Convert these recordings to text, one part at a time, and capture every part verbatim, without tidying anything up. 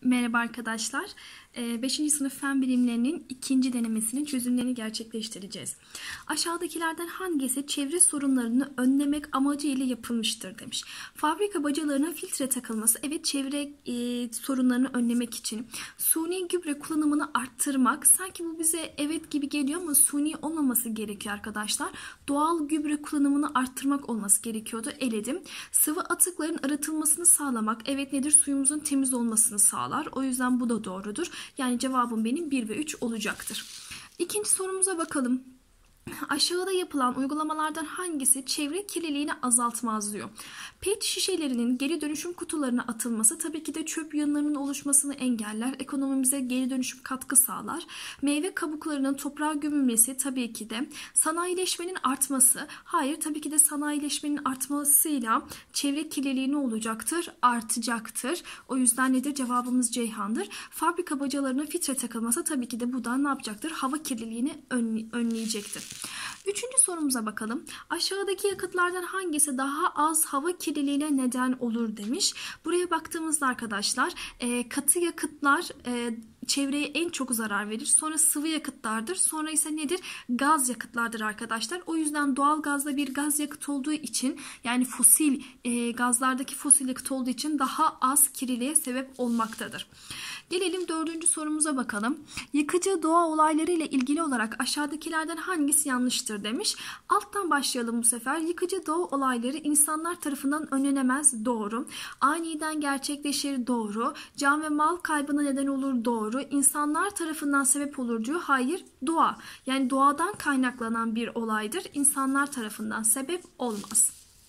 Merhaba arkadaşlar. beşinci sınıf fen bilimlerinin ikinci denemesinin çözümlerini gerçekleştireceğiz. Aşağıdakilerden hangisi çevre sorunlarını önlemek amacıyla yapılmıştır demiş. Fabrika bacalarına filtre takılması, evet, çevre e, sorunlarını önlemek için. Suni gübre kullanımını arttırmak, sanki bu bize evet gibi geliyor ama suni olmaması gerekiyor arkadaşlar. Doğal gübre kullanımını arttırmak olması gerekiyordu. Eledim. Sıvı atıkların arıtılmasını sağlamak, evet, nedir? Suyumuzun temiz olmasını sağlar. O yüzden bu da doğrudur. Yani cevabım benim bir ve üç olacaktır. İkinci sorumuza bakalım. Aşağıda yapılan uygulamalardan hangisi çevre kirliliğini azaltmaz diyor. Pet şişelerinin geri dönüşüm kutularına atılması tabii ki de çöp yığınlarının oluşmasını engeller. Ekonomimize geri dönüşüm katkı sağlar. Meyve kabuklarının toprağa gömülmesi tabii ki de. Sanayileşmenin artması. Hayır, tabii ki de sanayileşmenin artmasıyla çevre kirliliği ne olacaktır? Artacaktır. O yüzden nedir? Cevabımız Ceyhan'dır. Fabrika bacalarına filtre takılması tabii ki de bu da ne yapacaktır? Hava kirliliğini önleyecektir. Üçüncü sorumuza bakalım. Aşağıdaki yakıtlardan hangisi daha az hava kirliliğine neden olur demiş. Buraya baktığımızda arkadaşlar e, katı yakıtlar e, çevreye en çok zarar verir. Sonra sıvı yakıtlardır. Sonra ise nedir? Gaz yakıtlardır arkadaşlar. O yüzden doğal gazda bir gaz yakıt olduğu için, yani fosil e, gazlardaki fosil yakıt olduğu için daha az kirliliğe sebep olmaktadır. Gelelim dördüncü sorumuza bakalım. Yıkıcı doğa olayları ile ilgili olarak aşağıdakilerden hangisi yanlıştır demiş. Alttan başlayalım bu sefer. Yıkıcı doğa olayları insanlar tarafından önlenemez. Doğru. Aniden gerçekleşir. Doğru. Can ve mal kaybına neden olur. Doğru. İnsanlar tarafından sebep olur diyor. Hayır. Doğa. Yani doğadan kaynaklanan bir olaydır. İnsanlar tarafından sebep olmaz.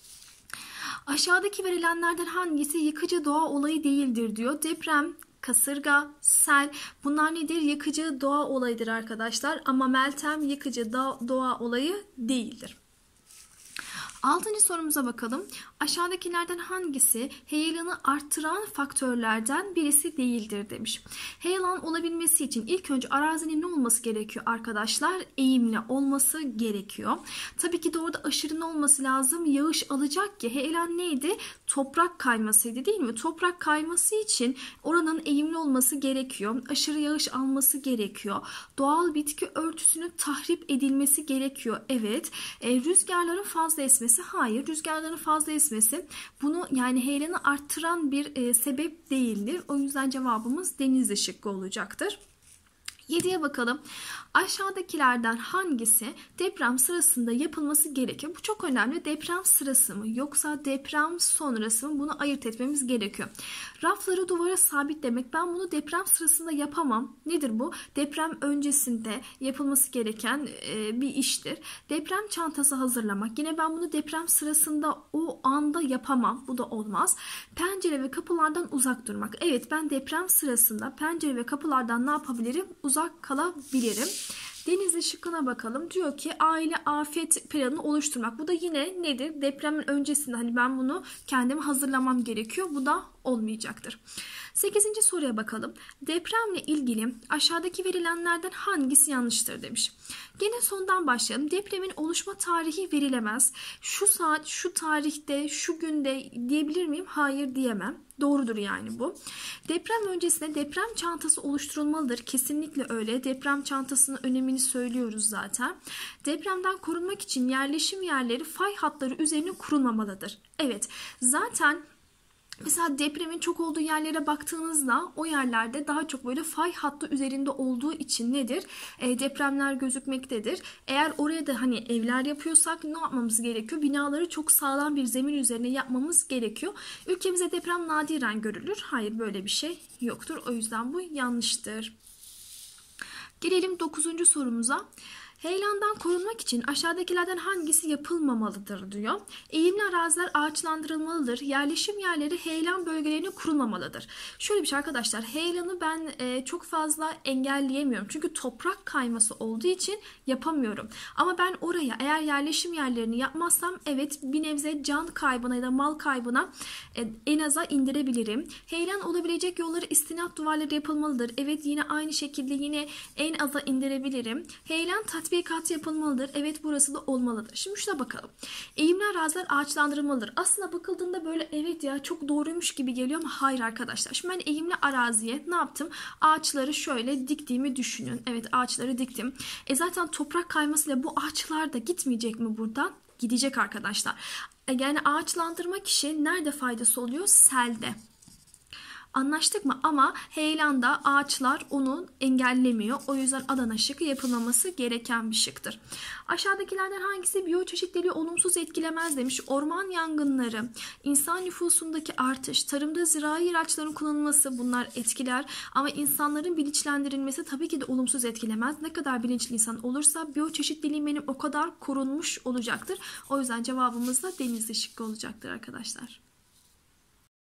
Aşağıdaki verilenlerden hangisi yıkıcı doğa olayı değildir diyor. Deprem, kasırga, sel, bunlar nedir? Yıkıcı doğa olayıdır arkadaşlar. Ama Meltem yıkıcı doğa olayı değildir. Altıncı sorumuza bakalım. Aşağıdakilerden hangisi heyelanı arttıran faktörlerden birisi değildir demiş. Heyelan olabilmesi için ilk önce arazinin ne olması gerekiyor arkadaşlar? Eğimli olması gerekiyor. Tabii ki de orada aşırı ne olması lazım? Yağış alacak ki. Heyelan neydi? Toprak kaymasıydı, değil mi? Toprak kayması için oranın eğimli olması gerekiyor. Aşırı yağış alması gerekiyor. Doğal bitki örtüsünün tahrip edilmesi gerekiyor. Evet. E, rüzgarların fazla esmesi. Hayır, rüzgarların fazla esmesi bunu, yani heyelanı arttıran bir e, sebep değildir. O yüzden cevabımız Denizli şıkkı olacaktır. yediye bakalım. Aşağıdakilerden hangisi deprem sırasında yapılması gerekiyor? Bu çok önemli. Deprem sırası mı yoksa deprem sonrası mı? Bunu ayırt etmemiz gerekiyor. Rafları duvara sabitlemek. Ben bunu deprem sırasında yapamam. Nedir bu? Deprem öncesinde yapılması gereken e, bir iştir. Deprem çantası hazırlamak. Yine ben bunu deprem sırasında o anda yapamam. Bu da olmaz. Pencere ve kapılardan uzak durmak. Evet, ben deprem sırasında pencere ve kapılardan ne yapabilirim? Uzak kalabilirim. Denizli şıkkına bakalım. Diyor ki aile afet planını oluşturmak. Bu da yine nedir? Depremin öncesinde hani ben bunu kendime hazırlamam gerekiyor. Bu da olmayacaktır. sekizinci soruya bakalım. Depremle ilgili aşağıdaki verilenlerden hangisi yanlıştır demiş. Gene sondan başlayalım. Depremin oluşma tarihi verilemez. Şu saat, şu tarihte, şu günde diyebilir miyim? Hayır, diyemem. Doğrudur yani bu. Deprem öncesinde deprem çantası oluşturulmalıdır. Kesinlikle öyle. Deprem çantasının önemini söylüyoruz zaten. Depremden korunmak için yerleşim yerleri fay hatları üzerine kurulmamalıdır. Evet, zaten mesela depremin çok olduğu yerlere baktığınızda o yerlerde daha çok böyle fay hattı üzerinde olduğu için nedir? E, depremler gözükmektedir. Eğer oraya da hani evler yapıyorsak ne yapmamız gerekiyor? Binaları çok sağlam bir zemin üzerine yapmamız gerekiyor. Ülkemizde deprem nadiren görülür. Hayır, böyle bir şey yoktur. O yüzden bu yanlıştır. Gelelim dokuzuncu sorumuza. Heyelandan korunmak için aşağıdakilerden hangisi yapılmamalıdır diyor. Eğimli araziler ağaçlandırılmalıdır. Yerleşim yerleri heyelan bölgelerine kurulmamalıdır. Şöyle bir şey arkadaşlar, heyelanı ben e, çok fazla engelleyemiyorum. Çünkü toprak kayması olduğu için yapamıyorum. Ama ben oraya eğer yerleşim yerlerini yapmazsam evet bir nebze can kaybına ya da mal kaybına e, en aza indirebilirim. Heyelan olabilecek yolları istinat duvarları yapılmalıdır. Evet, yine aynı şekilde yine en aza indirebilirim. Heyelan tatbik tatbikat yapılmalıdır. Evet, burası da olmalıdır. Şimdi şuna bakalım. Eğimli araziler ağaçlandırılmalıdır. Aslında bakıldığında böyle evet ya çok doğruymuş gibi geliyor ama hayır arkadaşlar. Şimdi ben eğimli araziye ne yaptım? Ağaçları şöyle diktiğimi düşünün. Evet, ağaçları diktim. E zaten toprak kaymasıyla bu ağaçlar da gitmeyecek mi buradan? Gidecek arkadaşlar. E yani ağaçlandırma kişi nerede faydası oluyor? Selde. Anlaştık mı? Ama heyelanda ağaçlar onu engellemiyor. O yüzden Adana şıkkı yapılmaması gereken bir şıktır. Aşağıdakilerden hangisi biyoçeşitliliği olumsuz etkilemez demiş. Orman yangınları, insan nüfusundaki artış, tarımda zirai ilaçların kullanılması bunlar etkiler. Ama insanların bilinçlendirilmesi tabii ki de olumsuz etkilemez. Ne kadar bilinçli insan olursa biyoçeşitliliğim benim o kadar korunmuş olacaktır. O yüzden cevabımız da Denizli şıkkı olacaktır arkadaşlar.